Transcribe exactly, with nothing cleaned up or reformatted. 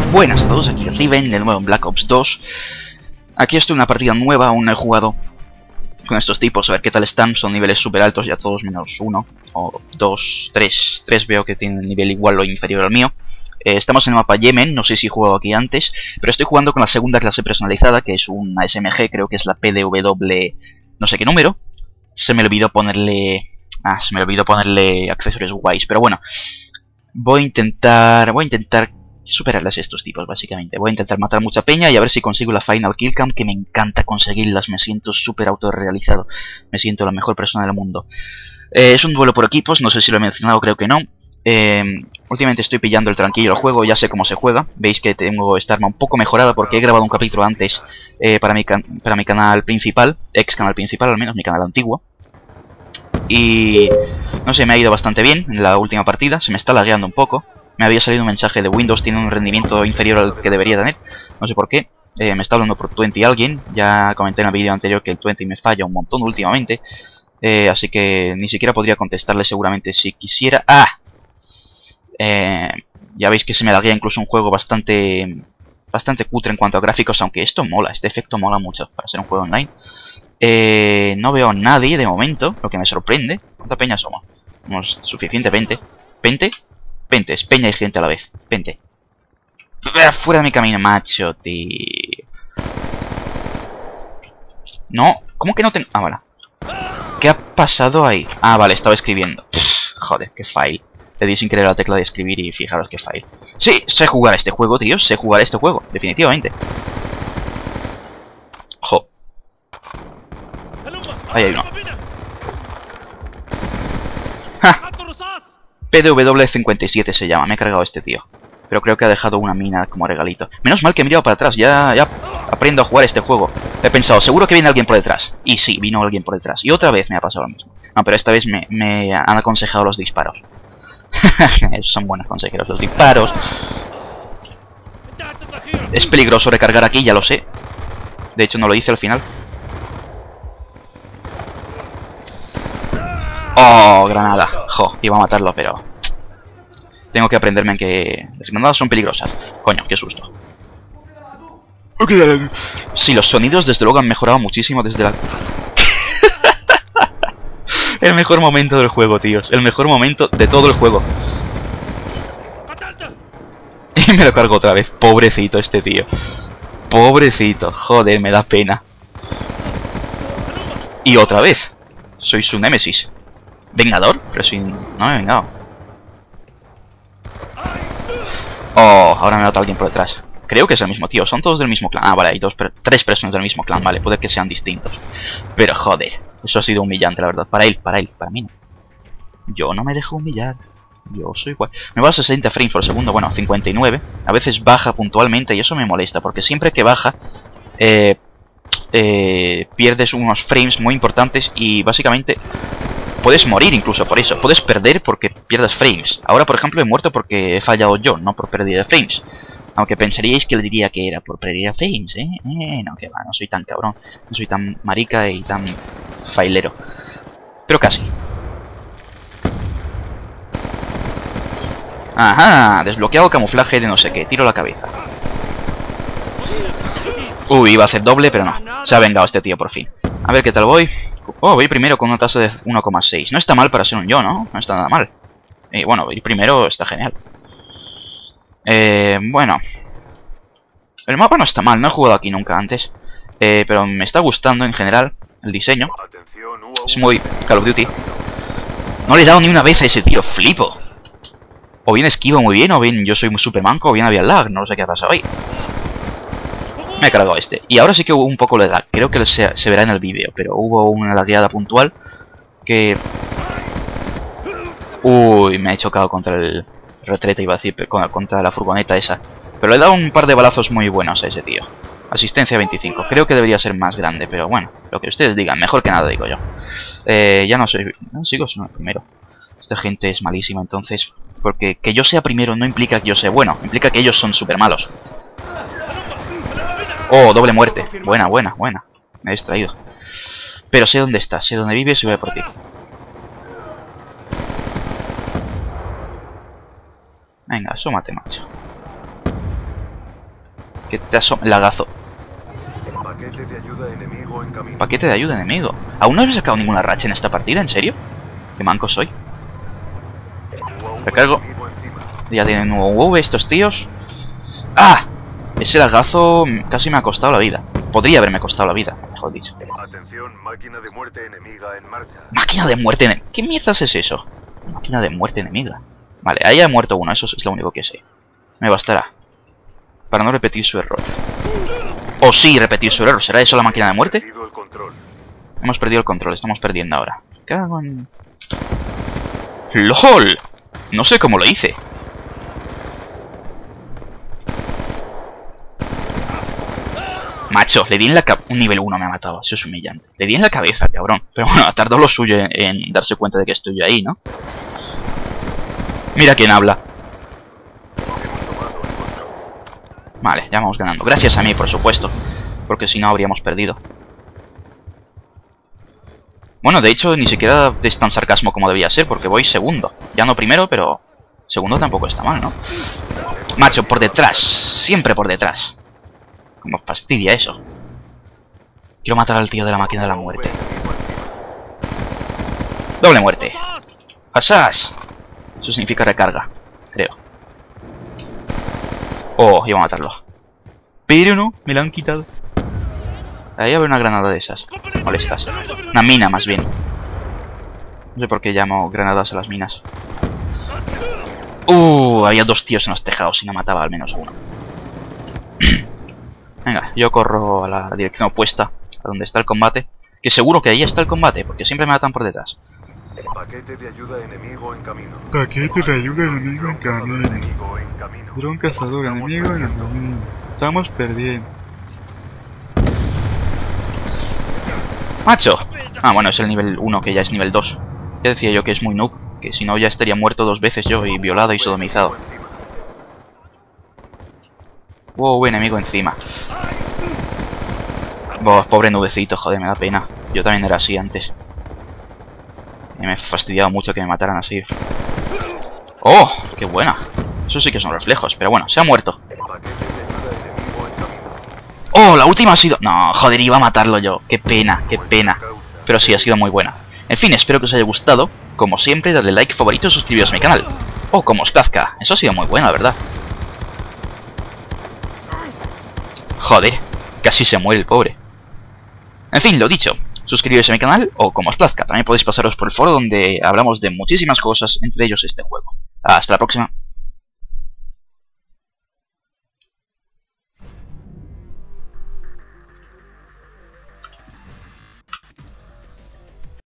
Buenas a todos, aquí Riven, de nuevo en Black Ops dos. Aquí estoy en una partida nueva, aún no he jugado con estos tipos, a ver qué tal están. Son niveles súper altos, ya todos menos uno, o dos, tres. Tres veo que tienen nivel igual o inferior al mío. Eh, estamos en el mapa Yemen, no sé si he jugado aquí antes, pero estoy jugando con la segunda clase personalizada, que es una S M G, creo que es la P D W no sé qué número. Se me olvidó ponerle... Ah, se me olvidó ponerle accesorios guays, pero bueno. Voy a intentar... Voy a intentar... superarles a estos tipos, básicamente. Voy a intentar matar mucha peña y a ver si consigo la Final Kill Cam, que me encanta conseguirlas. Me siento súper autorrealizado. Me siento la mejor persona del mundo. Eh, es un duelo por equipos, no sé si lo he mencionado, creo que no. Eh, últimamente estoy pillando el tranquillo al juego, ya sé cómo se juega. Veis que tengo esta arma un poco mejorada porque he grabado un capítulo antes eh, para, mi para mi canal principal, ex canal principal al menos, mi canal antiguo. Y no sé, me ha ido bastante bien en la última partida, se me está lagueando un poco. Me había salido un mensaje de Windows, tiene un rendimiento inferior al que debería tener. No sé por qué. Eh, me está hablando por veinte alguien. Ya comenté en el vídeo anterior que el veinte me falla un montón últimamente. Eh, así que ni siquiera podría contestarle seguramente si quisiera. ¡Ah! Eh, ya veis que se me laguea incluso un juego bastante... Bastante cutre en cuanto a gráficos, aunque esto mola. Este efecto mola mucho para ser un juego online. Eh, no veo a nadie de momento, lo que me sorprende. ¿Cuánta peña somos? Somos suficientemente. ¿veinte? Vente, es peña y gente a la vez. Vente. Fuera de mi camino, macho, tío. No, ¿cómo que no te...? Ah, vale. ¿Qué ha pasado ahí? Ah, vale, estaba escribiendo. Pff, joder, qué fail. Le di sin querer la tecla de escribir y fijaros qué fail. Sí, sé jugar a este juego, tío. Sé jugar a este juego, definitivamente. Jo. Ahí hay uno. ¡Ja! P D W cincuenta y siete se llama, me he cargado a este tío. Pero creo que ha dejado una mina como regalito. Menos mal que he mirado para atrás, ya, ya aprendo a jugar este juego. He pensado, seguro que viene alguien por detrás. Y sí, vino alguien por detrás. Y otra vez me ha pasado lo mismo. No, pero esta vez me, me han aconsejado los disparos. Esos son buenos consejeros, los disparos. Es peligroso recargar aquí, ya lo sé. De hecho, no lo hice al final. Oh, granada. Jo, iba a matarlo, pero... Tengo que aprenderme en que... Las granadas son peligrosas. Coño, qué susto. Sí, los sonidos desde luego han mejorado muchísimo desde la... El mejor momento del juego, tíos. El mejor momento de todo el juego. Y me lo cargo otra vez. Pobrecito este tío. Pobrecito. Joder, me da pena. Y otra vez. Soy su némesis. ¿Vengador? Pero si no me he vengado. Oh, ahora me ha notado alguien por detrás. Creo que es el mismo tío, son todos del mismo clan. Ah, vale, hay dos, tres personas del mismo clan, vale, puede que sean distintos. Pero joder, eso ha sido humillante, la verdad. Para él, para él, para mí no. Yo no me dejo humillar. Yo soy guay. Me va a sesenta frames por segundo, bueno, cincuenta y nueve. A veces baja puntualmente y eso me molesta, porque siempre que baja... Eh, eh, pierdes unos frames muy importantes y básicamente... Puedes morir incluso por eso. Puedes perder porque pierdas frames. Ahora, por ejemplo, he muerto porque he fallado yo, no por pérdida de frames. Aunque pensaríais que le diría que era por pérdida de frames, ¿eh? eh no, que va, no soy tan cabrón. No soy tan marica y tan failero. Pero casi. Ajá, desbloqueado camuflaje de no sé qué. Tiro la cabeza. Uy, iba a hacer doble, pero no. Se ha vengado este tío por fin. A ver qué tal voy. Oh, voy primero con una tasa de uno coma seis. No está mal para ser un yo, ¿no? No está nada mal. Y bueno, voy primero está genial. Eh, bueno. El mapa no está mal, no he jugado aquí nunca antes. Eh, pero me está gustando en general el diseño. Es muy Call of Duty. No le he dado ni una vez a ese tío, flipo. O bien esquivo muy bien, o bien yo soy muy super manco, o bien había lag, no sé qué ha pasado ahí. Me he cargado este. Y ahora sí que hubo un poco de lag. Creo que se, se verá en el vídeo. Pero hubo una lagueada puntual que... Uy, me he chocado contra el retrete, iba a decir, contra la furgoneta esa. Pero le he dado un par de balazos muy buenos a ese tío. Asistencia veinticinco. Creo que debería ser más grande, pero bueno, lo que ustedes digan. Mejor que nada, digo yo. Eh, ya no soy... No, sigo siendo el primero. Esta gente es malísima, entonces... Porque que yo sea primero no implica que yo sea bueno. Implica que ellos son súper malos. Oh, doble muerte. Buena, buena, buena. Me he distraído. Pero sé dónde estás, sé dónde vives y voy a por ti. Venga, asómate, macho. Que te asoma... Lagazo. Paquete de ayuda enemigo en camino. Paquete de ayuda enemigo. ¿Aún no habéis sacado ninguna racha en esta partida? ¿En serio? ¿Qué manco soy? Recargo. Ya tienen nuevo W O W estos tíos. ¡Ah! Ese lagazo casi me ha costado la vida. Podría haberme costado la vida, mejor dicho. Atención, máquina de muerte enemiga en marcha. Máquina de muerte enemiga. ¿Qué mierdas es eso? Máquina de muerte enemiga. Vale, ahí ha muerto uno, eso es lo único que sé. Me bastará. Para no repetir su error. O sí, repetir su error. ¿Será eso la máquina de muerte? Perdido el control. Hemos perdido el control, estamos perdiendo ahora. Cago en... ¡LOL! No sé cómo lo hice. Macho, le di en la cabeza. Un nivel uno me ha matado, eso es humillante. Le di en la cabeza, cabrón. Pero bueno, ha tardado lo suyo en, en darse cuenta de que estoy yo ahí, ¿no? Mira quién habla. Vale, ya vamos ganando. Gracias a mí, por supuesto. Porque si no, habríamos perdido. Bueno, de hecho, ni siquiera es tan sarcasmo como debía ser, porque voy segundo. Ya no primero, pero... segundo tampoco está mal, ¿no? Macho, por detrás. Siempre por detrás. Como fastidia eso. Quiero matar al tío de la máquina de la muerte. Doble muerte. ¡Asas! Eso significa recarga, creo. Oh, iba a matarlo. Pero no, me la han quitado. Ahí había una granada de esas. Molestas. Una mina, más bien. No sé por qué llamo granadas a las minas. Uh, había dos tíos en los tejados y no mataba al menos a uno. Venga, yo corro a la dirección opuesta, a donde está el combate. Que seguro que ahí está el combate, porque siempre me matan por detrás. Paquete de ayuda enemigo en camino. Paquete de ayuda enemigo en camino. Enemigo en camino. Dron cazador enemigo en el camino. Estamos perdiendo. ¡Macho! Ah, bueno, es el nivel uno, que ya es nivel dos. Ya decía yo que es muy noob, que si no ya estaría muerto dos veces yo, y violado y sodomizado. Wow, enemigo encima. Boh, pobre nubecito, joder, me da pena. Yo también era así antes. Y me fastidiaba mucho que me mataran así. ¡Oh! ¡Qué buena! Eso sí que son reflejos, pero bueno, se ha muerto. ¡Oh! La última ha sido... No, joder, iba a matarlo yo. ¡Qué pena, qué pena! Pero sí, ha sido muy buena. En fin, espero que os haya gustado. Como siempre, dadle like, favorito y suscribiros a mi canal. O como os plazca. Eso ha sido muy bueno, la verdad. Joder, casi se muere el pobre. En fin, lo dicho. Suscribiros a mi canal o como os plazca. También podéis pasaros por el foro donde hablamos de muchísimas cosas, entre ellos este juego. Hasta la próxima.